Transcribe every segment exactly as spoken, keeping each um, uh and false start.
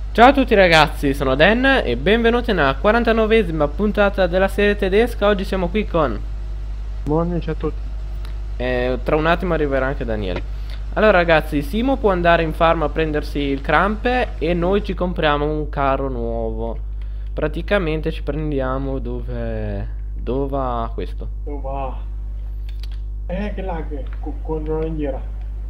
Ciao a tutti ragazzi, sono Dan e benvenuti nella quarantanovesima puntata della serie tedesca. Oggi siamo qui con... Buongiorno a tutti. eh, tra un attimo arriverà anche Daniele. Allora ragazzi, Simo può andare in farm a prendersi il crampe e noi ci compriamo un carro nuovo. Praticamente ci prendiamo dove... Dove va questo? Oh, va. Eh, che lag con, con la ringhiera.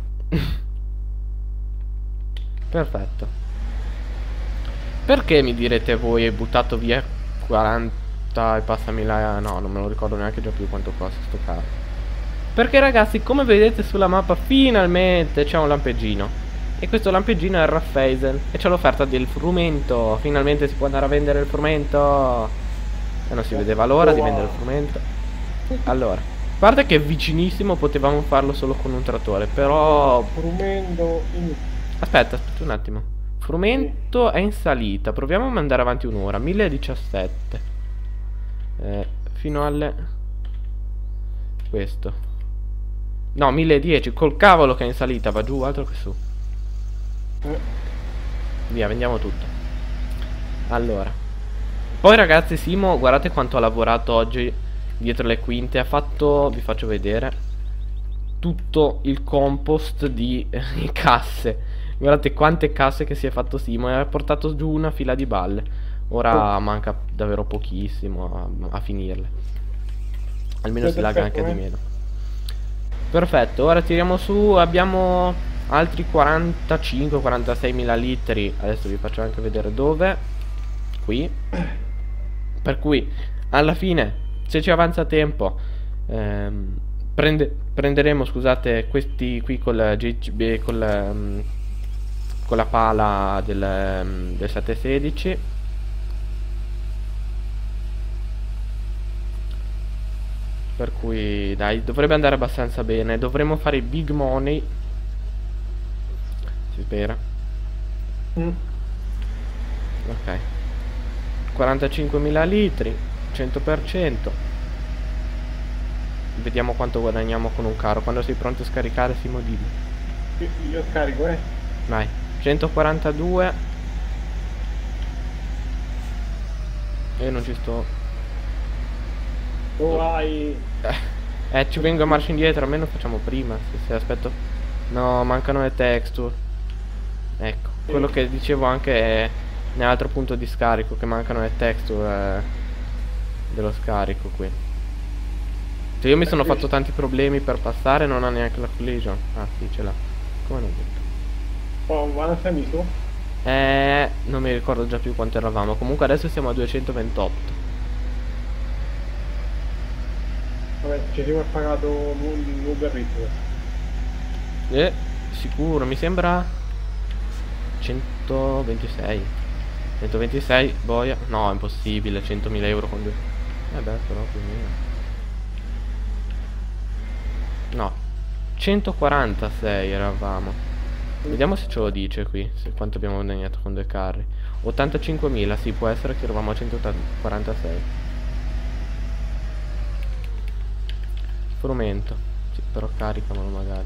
Perfetto. Perché mi direte voi hai buttato via quaranta e passa mila... No, non me lo ricordo neanche già più quanto costa sto carro. Perché ragazzi, come vedete sulla mappa, finalmente c'è un lampeggino. E questo lampeggino è il Raiffeisen. E c'è l'offerta del frumento. Finalmente si può andare a vendere il frumento. E non si vedeva l'ora di vendere il frumento. Allora, a parte che è vicinissimo, potevamo farlo solo con un trattore. Però... Frumento in... Aspetta, aspetta un attimo. Frumento è in salita. Proviamo a mandare avanti un'ora. mille e diciassette. Eh, fino alle... Questo. No, mille e dieci, col cavolo che è in salita, va giù, altro che su. Eh. Via, vendiamo tutto. Allora. Poi ragazzi, Simo, guardate quanto ha lavorato oggi dietro le quinte. Ha fatto, vi faccio vedere, tutto il compost di eh, casse. Guardate quante casse che si è fatto Simo. E ha portato giù una fila di balle. Ora oh. manca davvero pochissimo a, a finirle. Almeno si laga anche eh. di meno. Perfetto, ora tiriamo su, abbiamo altri quarantacinque quarantasei mila litri. Adesso vi faccio anche vedere dove. Qui. Per cui, alla fine, se ci avanza tempo, ehm, prende, prenderemo, scusate, questi qui col G C B, col, um, con la pala del, um, del settecentosedici. Per cui dai, dovrebbe andare abbastanza bene. Dovremmo fare i big money. Si spera. Mm. Ok. quarantacinquemila litri, cento per cento. Vediamo quanto guadagniamo con un carro. Quando sei pronto a scaricare, Simo, dimmi. Io, io scarico, eh. Vai. centoquarantadue. Io non ci sto. Oh, vai. Eh, eh, ci vengo a marcia indietro, almeno facciamo prima. Se, se aspetto. No, mancano le texture. Ecco, sì. Quello che dicevo anche è nell'altro punto di scarico, che mancano le texture eh, dello scarico qui. Cioè io mi sono fatto tanti problemi per passare, non ha neanche la collision. Ah sì, ce l'ha. Come non detto. Oh, ma non sei misto? Eh, non mi ricordo già più quanto eravamo. Comunque adesso siamo a duecentoventotto. Vabbè, ci siamo pagato l'Uber Eats. Eh, sicuro, mi sembra centoventisei. centoventisei, boia. No, è impossibile, centomila euro con due. Eh beh, però più o meno. No, centoquarantasei eravamo. Vediamo se ce lo dice qui, se quanto abbiamo guadagnato con due carri. ottantacinquemila, sì, può essere che eravamo a centoquarantasei. Frumento. Sì, però caricamelo magari.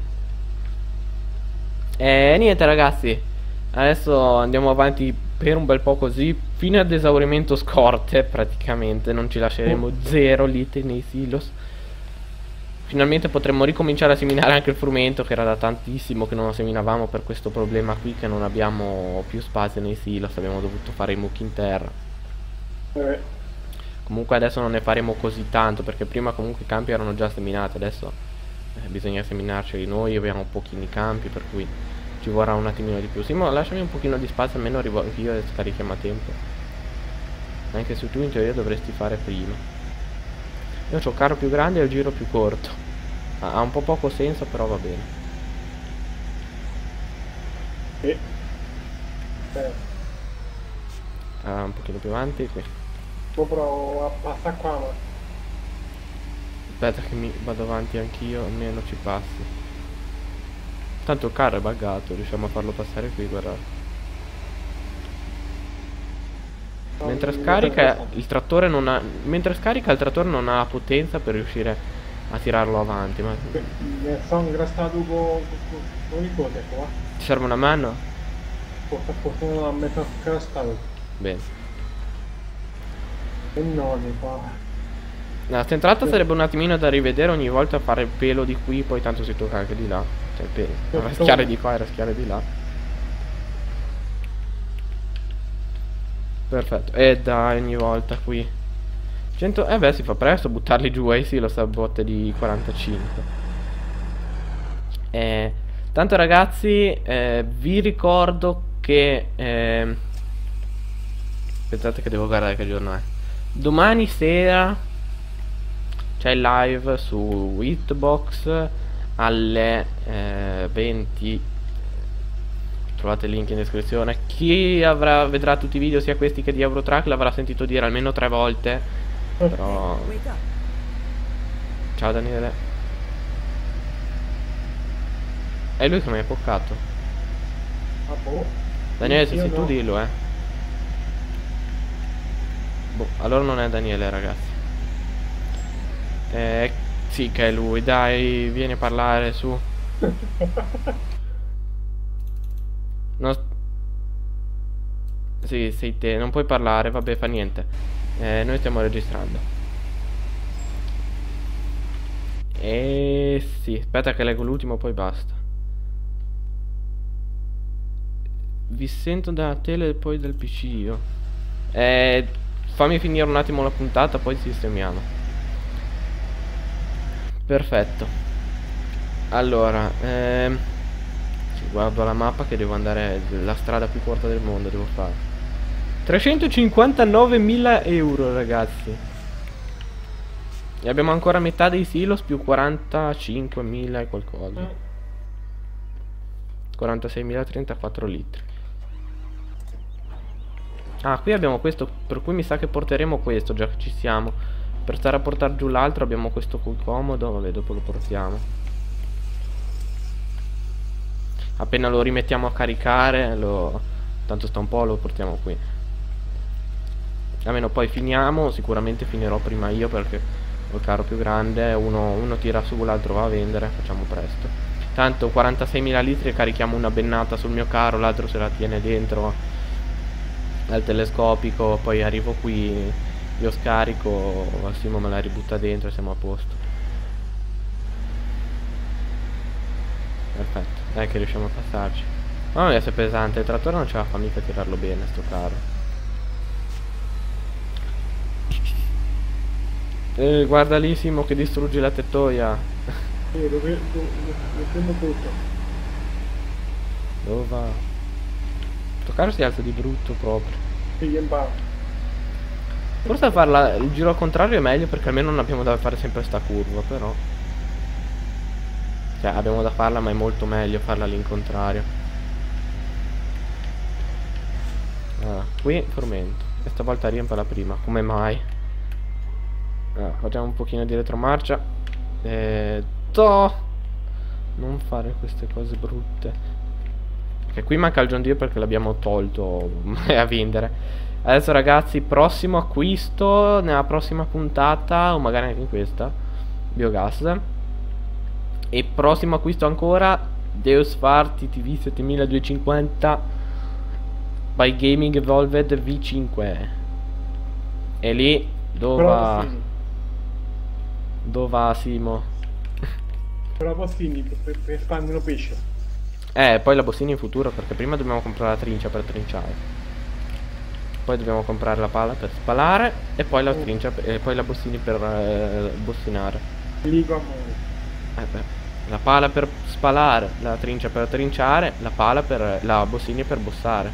E niente ragazzi, adesso andiamo avanti per un bel po' così, fino ad esaurimento scorte praticamente. Non ci lasceremo zero litri nei silos. Finalmente potremmo ricominciare a seminare anche il frumento, che era da tantissimo che non lo seminavamo per questo problema qui, che non abbiamo più spazio nei silos. Abbiamo dovuto fare i mucchi in terra. Eh. Comunque adesso non ne faremo così tanto, perché prima comunque i campi erano già seminati. Adesso eh, bisogna seminarceli noi, abbiamo pochini campi, per cui ci vorrà un attimino di più. Simo, lasciami un pochino di spazio, almeno arrivo anch'io e scarichiamo a tempo. Anche se tu in teoria dovresti fare prima. Io ho il carro più grande e il giro più corto. Ha un po' poco senso, però va bene. Sì. Eh. Ah, un pochino più avanti qui. Provo a passare qua, ma... Aspetta che mi vado avanti anch'io, almeno ci passi. Tanto il carro è buggato, riusciamo a farlo passare qui, guardate. No, mentre scarica il trattore non ha. Mentre scarica il trattore non ha la potenza per riuscire a tirarlo avanti, ma. Mi sono ingrastato con, con, con il cose qua. Ti serve una mano? Porta portando a metà castano. Bene. E non qua. No, sta entrata sarebbe un attimino da rivedere ogni volta, fare il pelo di qui, poi tanto si tocca anche di là. Cioè il pelo. Raschiare di qua e raschiare di là. Perfetto. E dai, ogni volta qui. cento... Eh beh, si fa presto a buttarli giù, eh sì, lo sa botte di quarantacinque. Eh, tanto ragazzi, eh, vi ricordo che... Eh, aspettate che devo guardare che giorno è. Domani sera c'è il live su Hitbox alle eh, venti. Trovate il link in descrizione. Chi avrà, vedrà tutti i video, sia questi che di Eurotrack, l'avrà sentito dire almeno tre volte. Però... Ciao Daniele. È lui che mi ha poccato. Ah, boh. Daniele, se Io sei no. tu dillo, eh. Boh, allora non è Daniele, ragazzi. Eh, sì che è lui, dai, vieni a parlare, su. No. Sì, sei te, non puoi parlare, vabbè, fa niente. Eh, noi stiamo registrando. Eh sì, aspetta che leggo l'ultimo, poi basta. Vi sento dalla tele e poi dal P C io. Eh, fammi finire un attimo la puntata, poi sistemiamo. Perfetto. Allora, ehm, guardo la mappa che devo andare, la strada più corta del mondo devo fare. trecentocinquantanovemila euro, ragazzi. E abbiamo ancora metà dei silos più quarantacinquemila e qualcosa. quarantaseimila trentaquattro litri. Ah, qui abbiamo questo, per cui mi sa che porteremo questo, già che ci siamo. Per stare a portare giù l'altro abbiamo questo qui comodo, vabbè, dopo lo portiamo. Appena lo rimettiamo a caricare, lo... tanto sta un po', lo portiamo qui. Almeno poi finiamo, sicuramente finirò prima io perché ho il carro più grande, uno, uno tira su, l'altro va a vendere, facciamo presto. Tanto quarantaseimila litri e carichiamo una bennata sul mio carro, l'altro se la tiene dentro al telescopico, poi arrivo qui... Io scarico, Simo me la ributta dentro e siamo a posto. Perfetto, dai che riusciamo a passarci. Mamma mia, se è pesante, il trattore non ce la fa mica a tirarlo bene sto carro. Eh, guarda lì Simo che distruggi la tettoia. Io lo vedo, lo vedo tutto. Dove va? Sto carro si alza di brutto proprio. Figli in barca. Forse farla il giro al contrario è meglio perché almeno non abbiamo da fare sempre sta curva, però. Cioè abbiamo da farla ma è molto meglio farla all'incontrario. Allora, qui frumento. E stavolta riempio la prima, come mai? Allora, facciamo un pochino di retromarcia. E... to! Non fare queste cose brutte. Perché qui manca il John Deere perché l'abbiamo tolto a vendere. Adesso ragazzi, prossimo acquisto nella prossima puntata, o magari anche in questa, biogas. E prossimo acquisto ancora, Deus Far T T V settemiladuecentocinquanta by Gaming Evolved V cinque. E lì, dove va? Dove va Simo? Però Bossini per, per espandere il pesce. Eh, poi la bossina in futuro, perché prima dobbiamo comprare la trincia per trinciare. Poi dobbiamo comprare la pala per spalare. E poi la trincia e poi la bossini per eh, bossinare. Ligo amore. Eh beh, la pala per spalare, la trincia per trinciare, la pala per la bossini per bossare.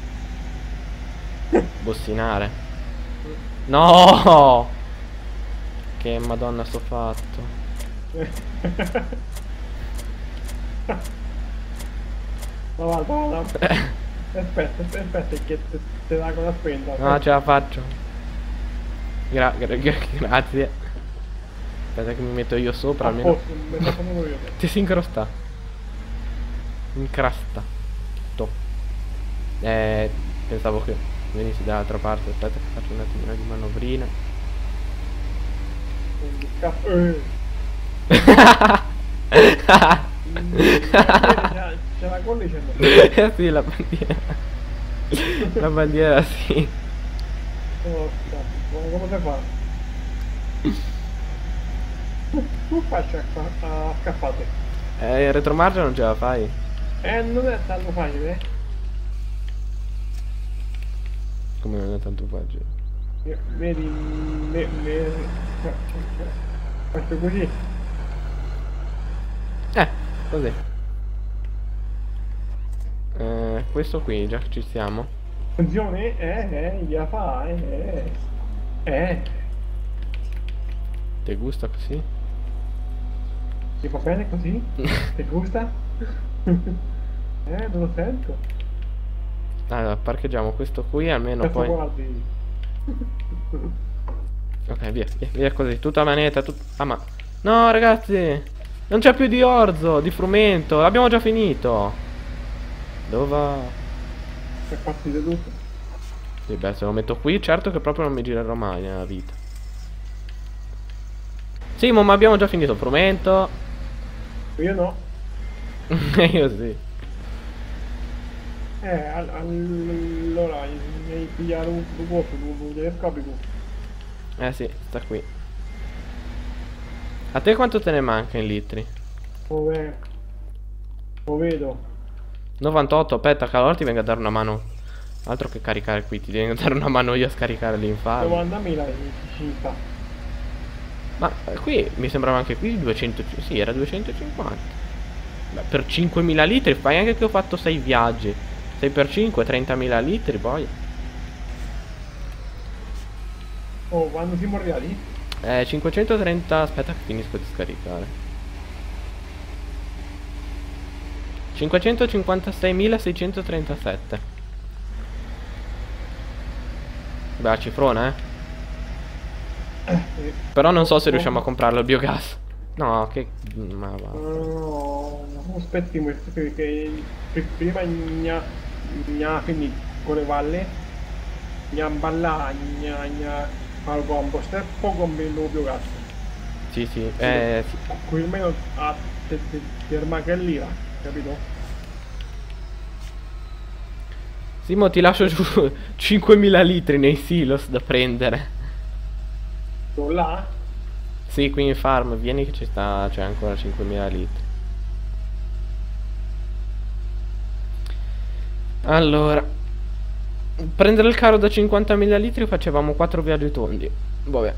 Bossinare. No! Che madonna sto fatto. Ma va, va, va. Aspetta, aspetta, che te, te la cosa spenta. No, ce la faccio. Gra gra gra grazie. Aspetta che mi metto io sopra almeno. Posto, me la fanno io. Ti si incrosta. Incrasta. Tutto. Eh, pensavo che venissi dall'altra parte. Aspetta che faccio un attimino di manovrina. Eh. C'è la collice. Eh sì, la bandiera. La bandiera sì. Oh, cazzo, come si fa? Tu faccia a scappate. Eh, il retromarcia non ce la fai. Eh, non è tanto facile. Come non è tanto facile. Eh, Vedi, me, me, faccio così. Eh, così. Eh, questo qui, già che ci siamo. Funzione? Eh, eh, gliela fa, eh, eh. Eh, Ti gusta così? ti va bene così? Ti gusta? Eh, non lo sento. Allora, parcheggiamo questo qui, almeno Cazzo poi... guardi. Ok, via, via, via così, tutta manetta, tut... Ah, ma... No, ragazzi! Non c'è più di orzo, di frumento, l'abbiamo già finito! Dove va? È partito tutto. Sì, beh, se lo metto qui, certo che proprio non mi girerò mai nella vita. Sì, ma abbiamo già finito il frumento. Io no. Io sì. Eh, all- allora, mi hai pigliato un posto, un telescopico. Eh sì, sta qui. A te quanto te ne manca in litri? Dove? Lo vedo. novantotto, aspetta che allora ti venga a dare una mano. Altro che caricare qui, ti vengo a dare una mano io a scaricare l'infarto. novantamila ci sta. Ma eh, qui mi sembrava anche qui duecento. Sì, era duecentocinquanta. Beh, per cinquemila litri fai anche che ho fatto sei viaggi. sei per cinque, trentamila litri poi. Oh, quando siamo arrivati? Eh, cinquecentotrenta. Aspetta che finisco di scaricare. cinquecentocinquantaseimilaseicentotrentasette. Beh, cifrona, eh. Eh, Però non so se riusciamo a comprarlo il biogas. No, che... Ma va. no, aspetti, perché prima mi ha mi ha finito con le valle, mi ha ballato, mi ha mi ha al compost e poi con il nuovo gas. Sì, sì, eh, sì. Qui almeno a te manca l'ira, capito? Simo, ti lascio giù cinquemila litri nei silos da prendere. Sono là? Sì, qui in farm, vieni che ci sta, c'è ancora cinquemila litri. Allora, prendere il carro da cinquantamila litri facevamo quattro viaggi tondi. Vabbè.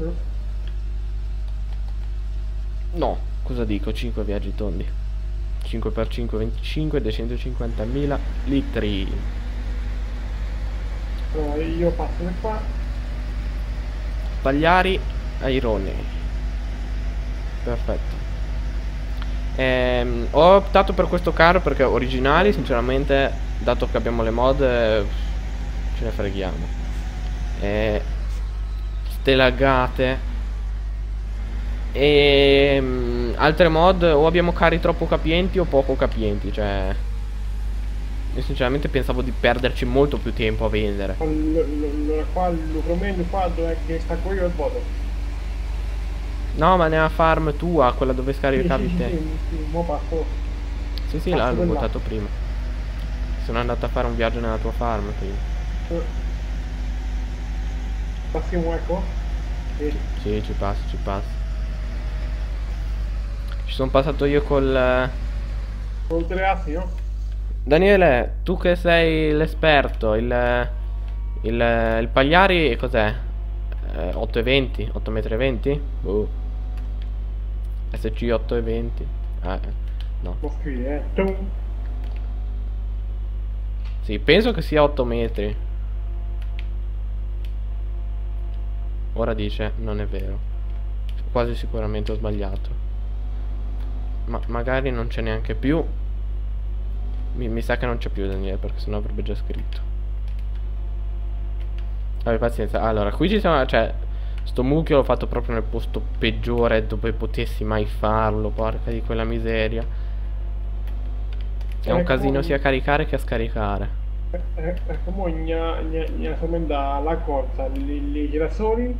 No, cosa dico? cinque viaggi tondi. cinque per cinque, venticinque, duecentocinquantamila litri. Allora, io passo da qua. Pagliari, Airone. Perfetto. Ehm, ho optato per questo carro perché originali, sinceramente, dato che abbiamo le mod, eh, ce ne freghiamo. Eh, ste laggate. E um, altre mod o abbiamo carri troppo capienti o poco capienti. Cioè, io sinceramente pensavo di perderci molto più tempo a vendere. Allora qua lo prometto qua dove che sta qui io il voto. No, ma nella farm tua, quella dove scaricavi Sì, sì, te. sì, sì, mo passo. Sì, sì, passo là l'ho per là. votato prima. Sono andato a fare un viaggio nella tua farm prima. Eh. Passiamo ecco. Sì. Sì, ci passo, ci passo. Ci sono passato io col... eh, Con tre assi, no? Daniele, tu che sei l'esperto, il... eh, Il, eh, il Pagliari cos'è? Eh, otto e venti? otto metri e venti? Boh. S C otto e venti. Eh, no. Lo scrivi, eh. Tum. Sì, penso che sia otto metri. Ora dice, non è vero. Quasi sicuramente ho sbagliato. Ma magari non c'è neanche più. Mi, mi sa che non c'è più Daniele, perché sennò avrebbe già scritto. Vabbè, pazienza. Allora, qui ci siamo, cioè, sto mucchio l'ho fatto proprio nel posto peggiore dove potessi mai farlo. Porca di quella miseria. È un Ecco, casino sia a caricare che a scaricare. eh, eh, ecco, mo mi ha mi ha somenda la corsa, i girasoli.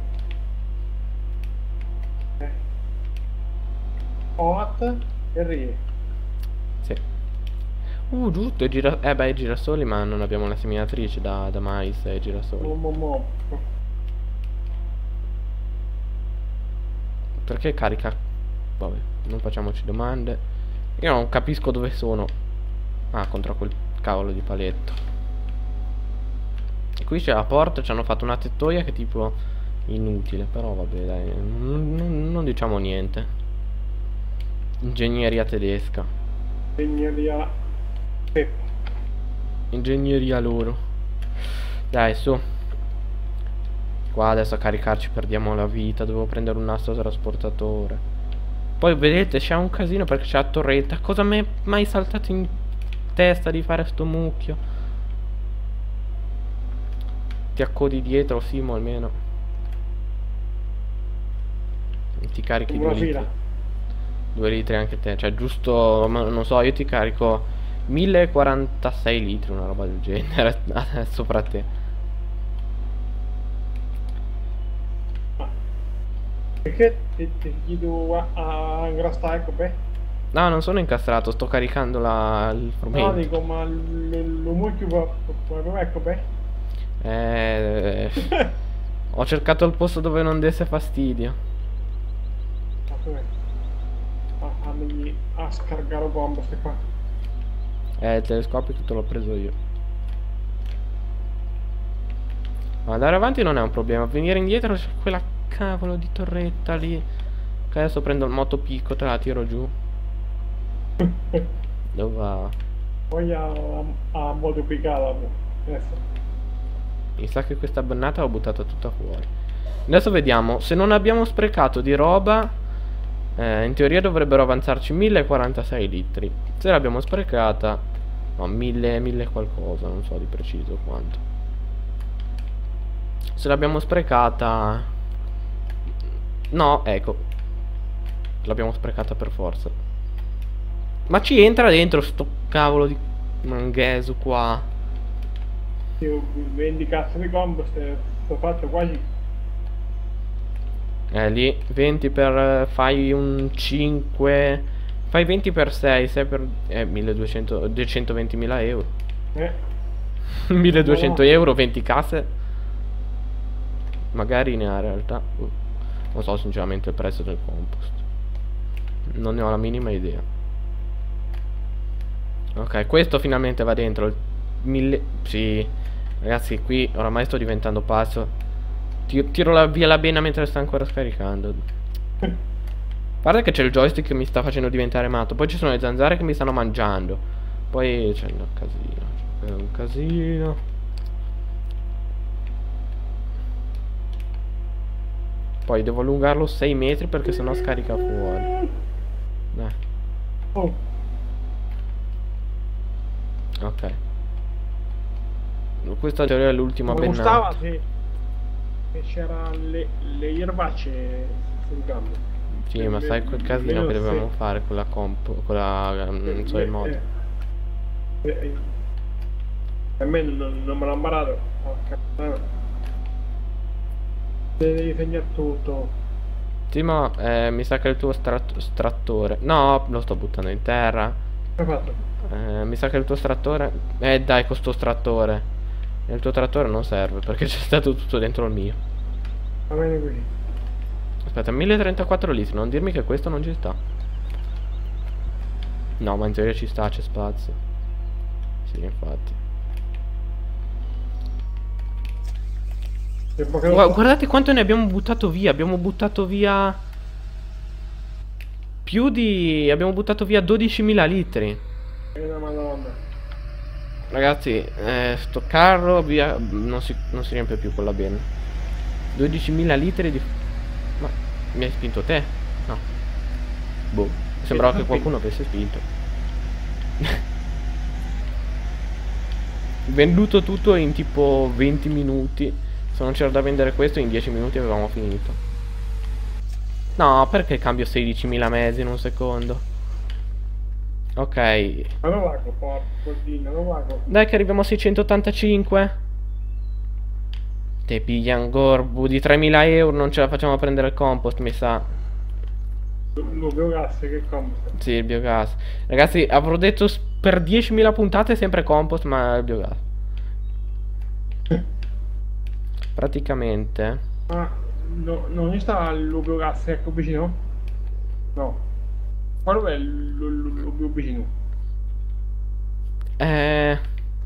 Eh. Hot e rie. Sì. Uh, giusto, i gira... Eh beh, i girasoli, ma non abbiamo la seminatrice da, da mais e girasoli. Mo, mo, mo. Perché carica? Vabbè, non facciamoci domande. Io non capisco dove sono. Ah, contro quel cavolo di paletto. E qui c'è la porta, ci hanno fatto una tettoia che è tipo inutile. Però vabbè, dai, non, non- non diciamo niente. Ingegneria tedesca. Ingegneria. Sì. Ingegneria loro. Dai, su. Qua adesso a caricarci perdiamo la vita. Devo prendere un nastro trasportatore. Poi vedete c'è un casino perché c'è la torretta. Cosa mi è mai saltato in testa di fare sto mucchio? Ti accodi dietro, Simo, almeno. E ti carichi Una due fila. litri. Due litri anche te. Cioè giusto, ma non so, io ti carico mille e quarantasei litri, una roba del genere. Sopra te. Perché ti, ti chiedo a, a ingrastare, ecco, beh? No, non sono incastrato, sto caricando la, il No, frumento. dico, ma l- lo mucchio va, va, va, ecco, beh? Eh, ho cercato il posto dove non desse fastidio. A, a, a scaricare bomba, ste qua. Eh, il telescopio tutto l'ho preso io. Ma andare avanti non è un problema. Venire indietro c'è quella cavolo di torretta lì. Che adesso prendo il motopicco, te la tiro giù. Dove va? Poi a, a, a moltiplicare adesso. Mi sa che questa bannata l'ho buttata tutta fuori. Adesso vediamo. Se non abbiamo sprecato di roba, eh, in teoria dovrebbero avanzarci mille e quarantasei litri. Se l'abbiamo sprecata, no, mille, mille qualcosa, non so di preciso quanto. Se l'abbiamo sprecata, no, ecco, l'abbiamo sprecata per forza. Ma ci entra dentro sto cavolo di mangheso qua. Io vendi cazzo di combo, sto fatto quasi. Eh, lì venti per... fai un cinque... Fai venti per sei, sei per... Eh, milleduecento... duecentoventimila euro. Eh. milleduecento No. euro, venti casse. Magari ne ha in realtà. Uh, non so sinceramente il prezzo del compost. Non ne ho la minima idea. Ok, questo finalmente va dentro. Il mille... Sì. Ragazzi, qui oramai sto diventando pazzo. Ti- Tiro la- via la bena mentre sta ancora scaricando. Guarda che c'è il joystick che mi sta facendo diventare matto. Poi ci sono le zanzare che mi stanno mangiando. Poi c'è un casino. C'è un casino. Poi devo allungarlo sei metri perché sennò scarica fuori. Eh, Oh, ok. Questa in teoria è l'ultima mi gustava bennata. se, se c'era le, le erbacce sul gambo. Sì, ma sai quel casino che dovevamo fare con la comp, con la... non so il modo. Eh, eh, eh. A me non, non me l'ha imparato. Porca puttana. Devi segnare tutto. Sì, ma eh, mi sa che è il tuo strat- strattore. No, lo sto buttando in terra. Come hai fatto? Eh, mi sa che il tuo strattore... Eh dai, con sto trattore. E il tuo trattore non serve perché c'è stato tutto dentro il mio. Va bene così. Aspetta, mille e trentaquattro litri, non dirmi che questo non ci sta. No, ma in teoria ci sta, c'è spazio. Sì, infatti. Tempo che Gua- lo so. guardate quanto ne abbiamo buttato via. Abbiamo buttato via... Più di... Abbiamo buttato via dodicimila litri. È una madonna. Ragazzi, eh, sto carro via... Non si, non si riempie più con la bene. dodicimila litri di... Ma mi hai spinto te? No. Boh, sembrava che qualcuno avesse spinto. Venduto tutto in tipo venti minuti. Se non c'era da vendere questo, in dieci minuti avevamo finito. No, perché cambio sedicimila mezzi in un secondo? Ok. Ma non vago, porco codino, non vago. Dai che arriviamo a seicentottantacinque. Te piglia un gorbu di tremila euro. Non ce la facciamo a prendere il compost, mi sa. Lo biogas che combo. Sì, il biogas. Ragazzi, avrò detto per diecimila puntate sempre compost, ma è il biogas. Praticamente. Ma no, non ci sta il biogas ecco vicino? No. Ma dov'è il il vicino? Eh...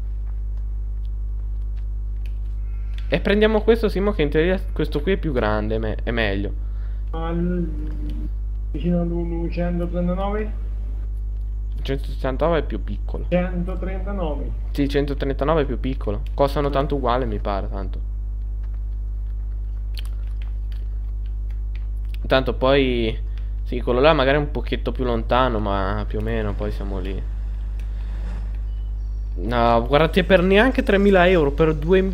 E prendiamo questo, Simo, che in teoria questo qui è più grande, me- è meglio. Al vicino al centotrentanove? centosessantanove è più piccolo. centotrentanove. Sì, centotrentanove è più piccolo. Costano tanto uguale, mi pare, tanto. Tanto poi... Sì, quello là magari è un pochetto più lontano, ma più o meno poi siamo lì. No, guardate, per neanche tremila euro, per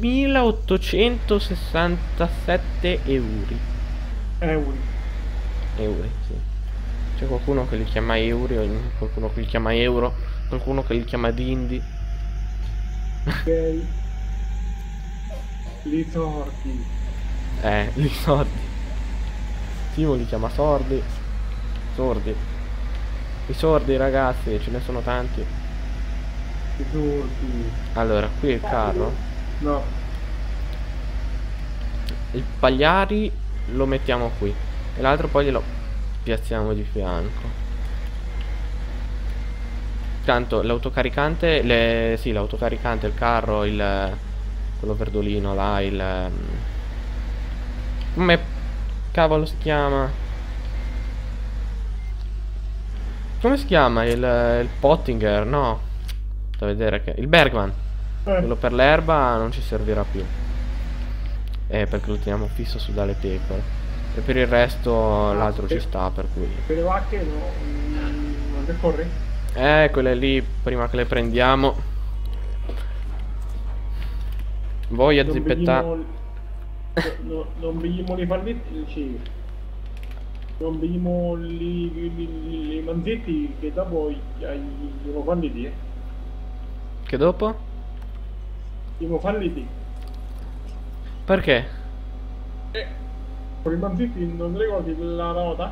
duemilaottocentosessantasette euro. Euro. Euro, sì. C'è qualcuno che li chiama euro, qualcuno che li chiama euro, qualcuno che li chiama dindi. Ok. Li sorti. Eh, li sordi. Simo li chiama sordi. Sordi. I sordi, ragazzi, ce ne sono tanti. I sorti. Allora, qui il carro. No. Il Pagliari lo mettiamo qui. E l'altro poi glielo piazziamo di fianco. Tanto l'autocaricante, le... sì, l'autocaricante, il carro, il... quello verdolino là, il... come cavolo si chiama? Come si chiama? Il, il Pottinger, no? Da vedere che... il Bergman. Eh. Quello per l'erba non ci servirà più. Eh, perché lo teniamo fisso su dalle pecore. E per il resto l'altro ci sta, per cui... Per le vacche no, non le corri? Eh, quelle lì, prima che le prendiamo. Voi a zippettare. No, non vediamo li falletti, sì. Non vediamo li, li, li, li manzetti che dopo gli abbiamo falliti, eh. Che dopo? Gli abbiamo falliti. Perché? Eh, con i manzetti non ti ricordi la nota?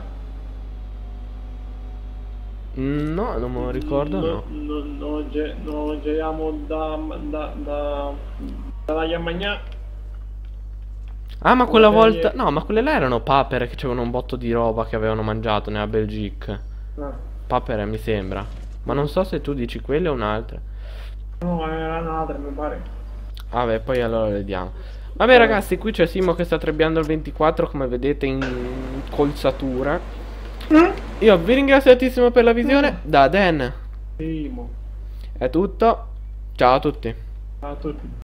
No, non me lo ricordo, no. No, no, non ge- non giriamo da da da dalla Yamagna. Ah, ma quella Una volta... serie- No, ma quelle là erano papere che c'avevano un botto di roba che avevano mangiato nella Belgique. Ah, Papere, mi sembra. Ma non so se tu dici quelle o un'altra. no, era un'altra, mi pare. Vabbè, poi allora le diamo. Vabbè, ragazzi, qui c'è Simo che sta trebbiando il ventiquattro, come vedete, in colzatura. Io vi ringrazio tantissimo per la visione. Da Dan Primo. è tutto. Ciao a tutti. A tutti.